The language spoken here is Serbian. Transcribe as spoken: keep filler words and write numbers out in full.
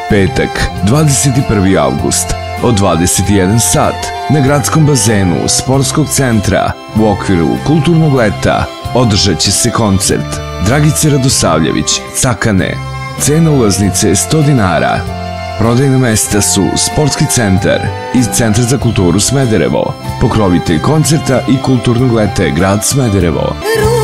Petak, dvadeset prvi avgust, od dvadeset jedan sat, na gradskom bazenu Sportskog centra u okviru Kulturnog leta održat će se koncert Dragice Radosavljević, Cakane. Cena ulaznice je sto dinara. Prodajna mesta su Sportski centar i Centar za kulturu Smederevo. Pokrovitelj koncerta i Kulturnog leta je grad Smederevo.